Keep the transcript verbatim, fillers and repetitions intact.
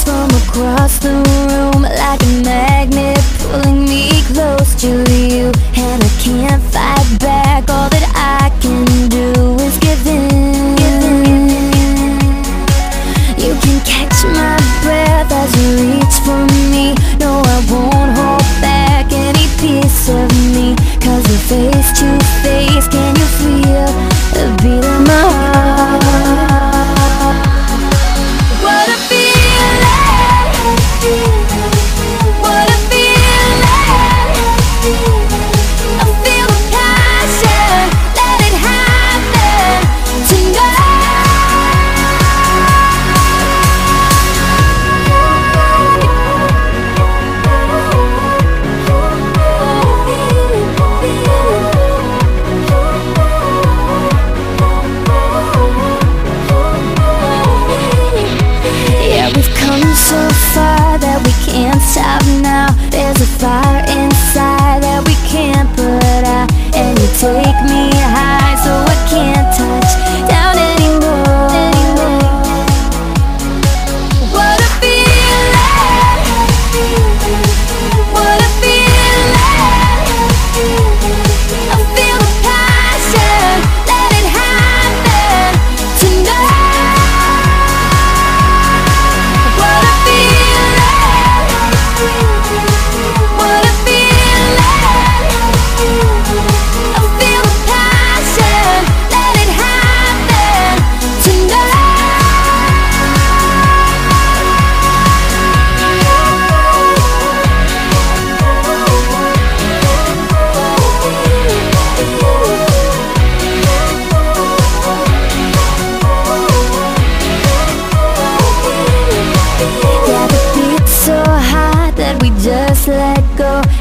eyes from across the room, like a magnet pulling me close to you. And I can't fight back, all that I can do is give in. You can catch my breath as you reach for me. No, I won't hold back any piece of me, 'cause we're face to face. Can you feel the beat of my heart? What a feeling, what a feeling. I feel the passion, let it happen tonight. Yeah, we've come so far that we can't stop now. There's a fire inside that we can't put out, and you take me high so I can't touch down anymore. What a feeling, what a feeling. I feel the passion, let it happen tonight. What a feeling, what a feeling. I feel the passion, let it happen tonight. Yeah, the beat's so hot that we just let go.